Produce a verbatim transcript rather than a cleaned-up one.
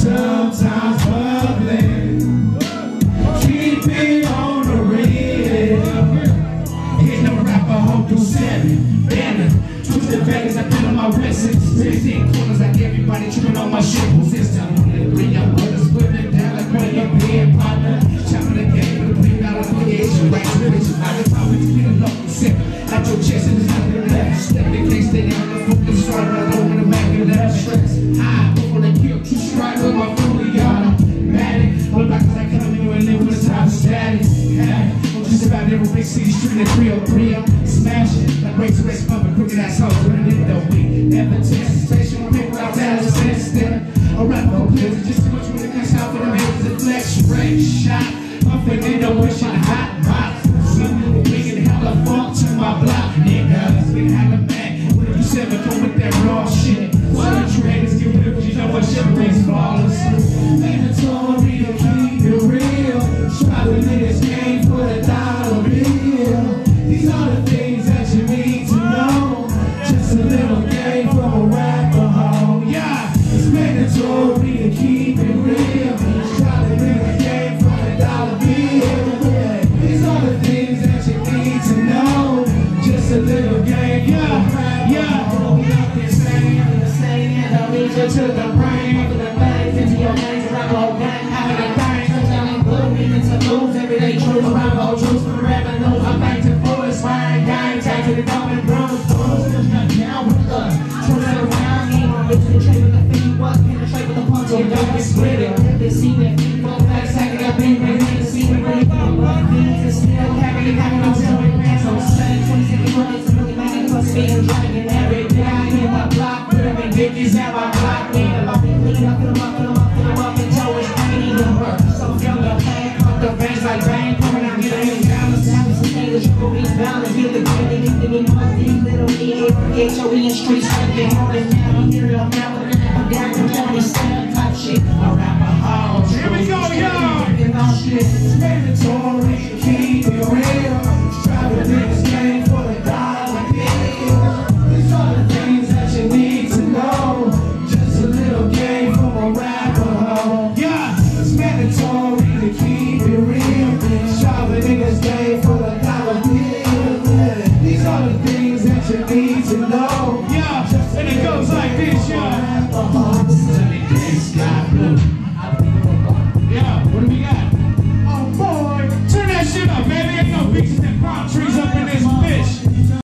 sometimes bubbling. Keep it on the real. Hitting the Arapahoe Trues seven. Banner. Twisted Vegas, I feel on my wrist. sixteen corners like everybody tripping on my shit. System on the three, I'm with us splitting down like one of your big partner. Chopping the game with a big dollar affiliation. Right to bitch, I can talk with you, look and sip. At your chest and there's nothing left. Step the case, stay down the focus, start right over the back of that stress. High, over the kill, two strike with my fully automatic. All the backers that come in and live with the top static. Just about every big city street at three oh three, I'm smashing. Like race race pumping, crooked ass hoes, but it ain't no week. Never test, station, pick without that, just instead. Arapahoe Trues, just too much when it comes out for the man, it's a flex, straight shot. Pumping in the wishing hot rock. We're bringing hella funk to my block, niggas. Big hella mad, when you seven come with that raw shit. What you haters give it up, you know what shit brings flawless. Mandatory to keep it real. Striving in this game for the dollar bill. These are the things that you need to know. Just a little game from Arapahoe. Yeah, it's mandatory to keep it real. Striving in the game for the dollar bill. These are the things that you need to know. Just a little game, yeah, yeah. Nothing saying, the same, and I'll lead you to the brain. Open the legs into your veins, Arapahoe gang, having a thing. Telling blue, meaning to lose, everyday truth. Arapahoe Trues forever knows I'm back to full inspiring gang. Tag to the dumb and bros, bros, just got down with us. Turn it around, ain't on to the trade with the feet, what? Penetrate with the punch, so don't get split it. They see that people back, stacking up in, ready to see me, ready to go. Things are still happening, having no telling plans. So seven, twenty-six months, really mad at us being dragging every day. I hear my block, put them in dickies at my block. Need them up and clean up, put them up, put them up, put them up, and toe is pain to work. So feel the pain, fuck the veins like rain, coming out, get in down, establish some things that you will be bound to heal the good, they need to be more these little E H O E and streets, like they holding down, I'm here to I'm down with it, I'm down to twenty-seven type shit. Arapahoe Trues. Here we go, y'all! It's mandatory, keep it real.